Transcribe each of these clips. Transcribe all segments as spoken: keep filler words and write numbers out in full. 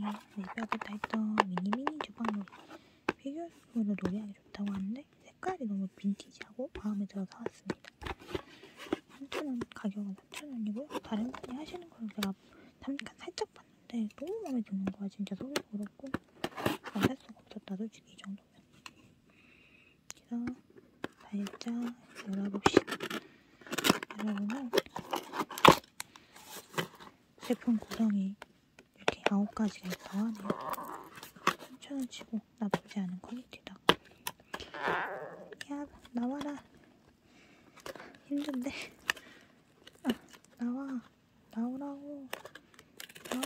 리뷰하겠다 했던 미니미니 주방놀이. 피규어로 놀이하기 좋다고 하는데 색깔이 너무 빈티지하고 마음에 들어서 사왔습니다. 삼천 원, 가격은 삼천 원이고요. 다른 분이 하시는 걸 제가 잠깐 살짝 봤는데 너무 마음에 드는 거야. 진짜 소리도 그렇고 안 살 수가 없었다 솔직히 이 정도면. 그래서 살짝 열어봅시다. 여러분은 제품 구성이 이렇게 아홉 가지가 있다고 하네요. 삼천 원 치고 나쁘지 않은 퀄리티다. 야, 나와라. 힘든데. 아, 나와. 나오라고. 나와.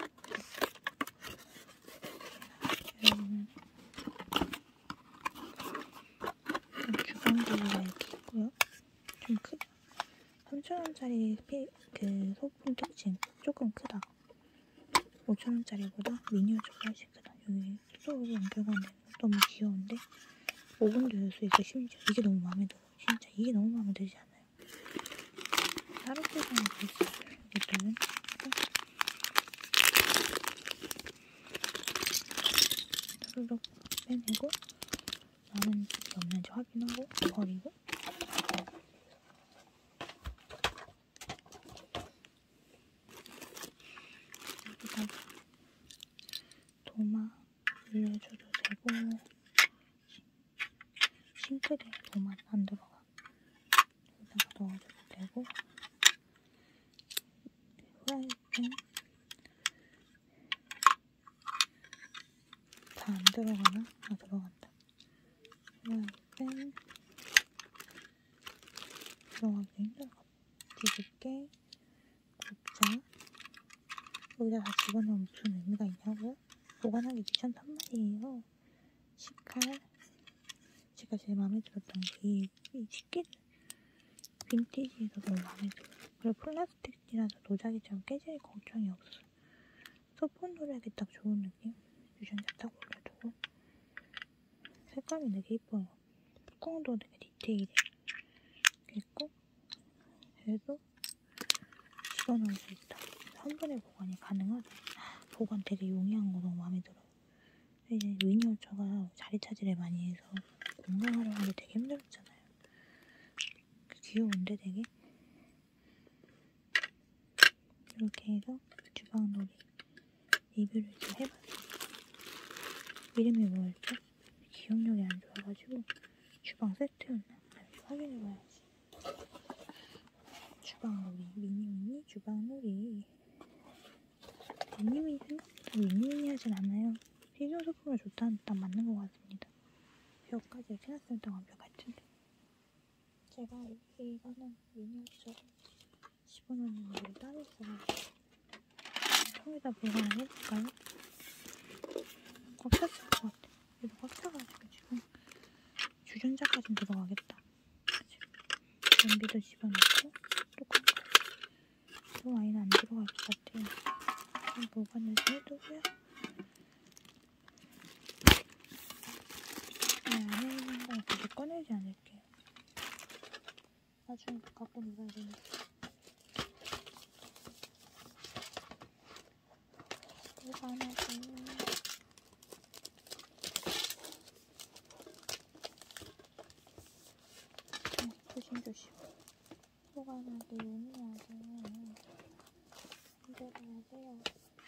여러분은 주방도구가 이렇게 있고요. 좀 크다. 삼천 원짜리 피, 그 소품 특징 조금 크다. 오천 원짜리보다 미니어처가 훨씬 크다. 여기 수도로 연결관되는 너무 귀여운데 오븐도 열 수 있어. 심지어 이게 너무 마음에 들어. 진짜 이게 너무 마음에 들지 않아요? 다른 세상에 있어요. 일단은 스르륵 빼내고 나는 게 없는지 확인하고 버리고 여기다가 도마 올려줘도 되고 싱크대에 도마 안 들어가. 여기다가 넣어줘도 되고 프라이팬 다 안 들어가나? 아 들어간다. 프라이팬 들어가기 힘들어. 뒤집게 굽자. 여기다 다 집어넣으면 무슨 의미가 있냐고요? 보관하기 귀찮단 말이에요. 식칼 제가 제일 마음에 들었던 게 이, 이 식기 빈티지에서 너무 마음에 들어요. 그리고 플라스틱이라서 도자기처럼 깨질 걱정이 없어요. 소품 놀이하기 딱 좋은 느낌. 유전자 딱 올려두고 색감이 되게 이뻐요. 뚜껑도 되게 디테일해. 그리고 얘도 집어넣을 수 있다. 한 번에 보관이 가능하다. 보관 되게 용이한 거 너무 마음에 들어요. 이제 미니어처가 자리 차지를 많이 해서 공간 활용하기 되게 힘들었잖아요. 귀여운데 되게? 이렇게 해서 주방놀이 리뷰를 좀 해봤어요. 이름이 뭐였죠? 기억력이 안 좋아가지고 주방 세트였나? 확인해봐야지. 주방놀이 미니미니 주방놀이. 미니미니 생각보다 미니미니 하진 않아요. 피규어 소품을 좋다는 딱 맞는 것 같습니다. 몇 가지 이렇게 해놨으면 더 완벽할 텐데. 제가 이거는 미니어처 집어넣는 걸 따로 있어가지고 통에다 보관을 해볼까요? 꽉 찼을 것 같아. 그래도 꽉 차가지고 지금 주전자까지 들어가겠다. 그치? 냄비도 집어넣고 뚜껑까지. 너무 많이는 안 들어갈 것 같아요. 좀 보관을 좀 해두고요. 이 안에 있는 거 다시 꺼내지 않을게요. 나중에 갖고 놀아야 되니까. 보관하고 조심조심. 보관하기 용이하게 만들어야돼요.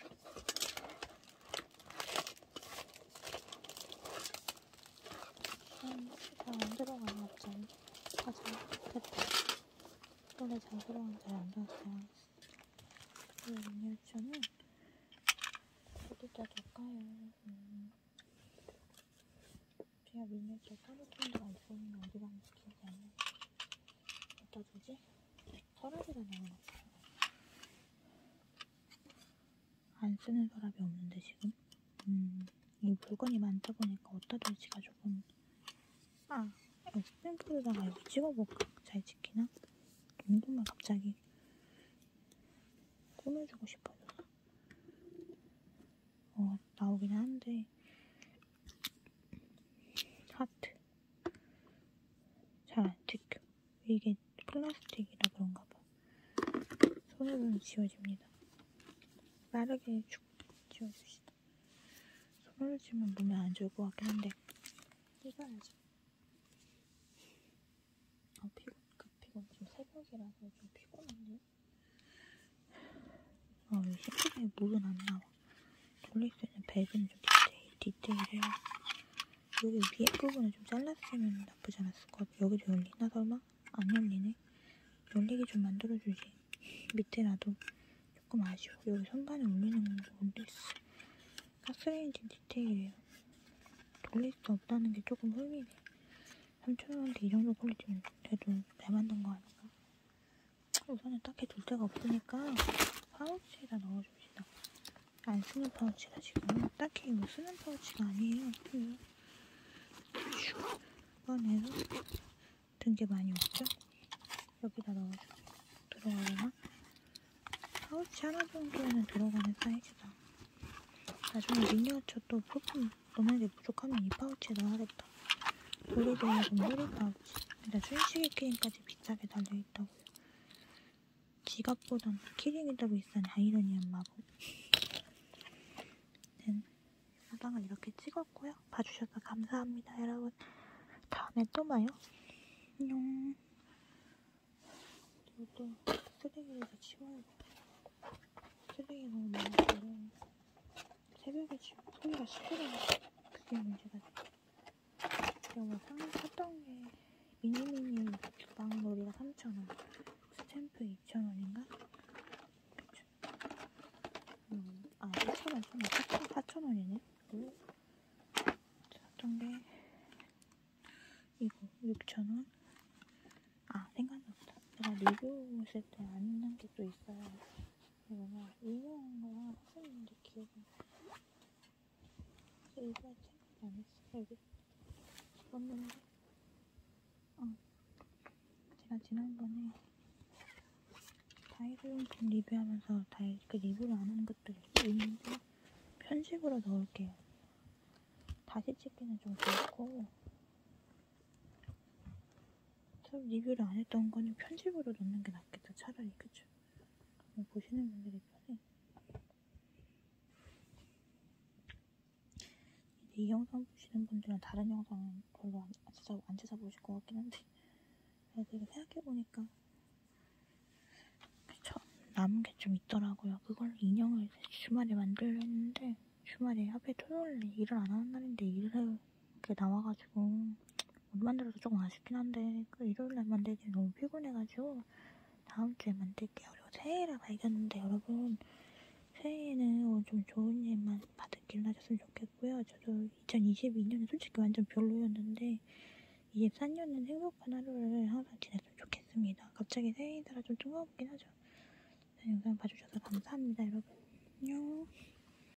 음, 잘 안 들어가나 갑자기. 아, 잘 됐다. 원래 잘 들어가면 잘 안 들어갔어요. 이 미니어처는 어디다 둘까요? 음. 제가 미니어처 사무팀도 안 쓰는 게 어디 갔는지 기억이 안 나요. 어디다 두지? 서랍에다 넣어놓을까요? 안 쓰는 서랍이 없는데 지금? 음, 이 물건이 많다 보니까 어디다 둘지가 조금. 아, 여기 스탬프에다가 여기 찍어볼까? 잘 찍히나? 궁금해 갑자기. 꾸며주고 싶어져서. 어, 나오긴 한데 하트 잘 안 찍혀. 이게 플라스틱이라 그런가 봐. 손으로는 지워집니다. 빠르게 쭉 지워줍시다. 떨어지면 몸에 안 좋을 것 같긴 한데 찍어야지. 아 피곤, 그 피곤. 지금 새벽이라서 좀 피곤한데. 어, 싱크대에 물은 안 나와. 돌릴 수 있는 벨은 좀 디테일, 디테일해요. 여기 위에 부분을 좀 잘랐으면 나쁘지 않았을 것 같아. 여기도 열리나 설마? 안 열리네. 열리게 좀 만들어주지. 밑에라도 조금 아쉬워. 여기 선반에 올리는 건데 올렸어. 가스레인지 디테일이에요. 돌릴 수 없다는 게 조금 흠이네. 삼천 원인데 이 정도 퀄리티면 그래도 잘 만든 거 아닌가? 우선은 딱히 둘 데가 없으니까 파우치에다 넣어줍시다. 안 쓰는 파우치라 지금 딱히 뭐 쓰는 파우치가 아니에요. 꺼내서 든 게 많이 없죠? 여기다 넣어줘. 들어가려나? 파우치 하나 정도는 들어가는 사이즈다. 나중에 미니어처 또 부품 넣는 게 부족하면 이 파우치에 넣어야겠다. 돌리기에는 좀 흐릴 파우치. 근데 순시계 키링까지 비싸게 달려있다고요. 지갑보단 키링이 더 비싼 아이러니한 마법. 네, 영상을 이렇게 찍었고요. 봐주셔서 감사합니다, 여러분. 다음에 또 봐요. 안녕. 그리고 또 쓰레기를 다 치워야겠다. 쓰레기 너무 많아서 새벽에 지금 소리가 시끄러워. 그게 문제가 돼. 제가 상 샀던 게 미니미니 주방놀이가 삼천 원, 스탬프 이천 원인가? 그쵸? 음, 아, 사천 원, 사천 원이네. 그리고 샀던 게 이거 육천 원. 아, 생각났다. 제가 리뷰 했을 때 안 있는 게 또 있어요. 이거가 유명한 거 하나 샀었는데 기억이 안 나. 일부러 생각 안 했어. 여기 찍었는데 어, 제가 지난번에 다이소용품 리뷰하면서 다이, 그 리뷰를 안 하는 것들이 있는데 편집으로 넣을게요. 다시 찍기는 좀 그렇고 리뷰를 안 했던 거는 편집으로 넣는 게 낫겠다. 차라리. 그쵸? 보시는 분들이 편해. 이 영상 보시는 분들은 다른 영상은 별로 안, 안, 찾아, 안 찾아보실 것 같긴 한데 그래도 이거 생각해보니까 그쵸? 남은 게 좀 있더라고요. 그걸 인형을 주말에 만들려 했는데 주말에 하필 토요일에 일을 안 하는 날인데 일을 이렇게 나와가지고 못 만들어서 조금 아쉽긴 한데 그 일요일날 만들기 너무 피곤해가지고 다음 주에 만들게요. 그리고 새해를 밝았는데 여러분 새해에는 좀 좋은 일만 받은 하셨으면 좋겠고요. 저도 이천이십이 년은 솔직히 완전 별로였는데 이십삼 년은 행복한 하루를 항상 지냈으면 좋겠습니다. 갑자기 새해 인사가 좀 뜬금없긴 하죠. 네, 영상 봐주셔서 감사합니다, 여러분. 안녕.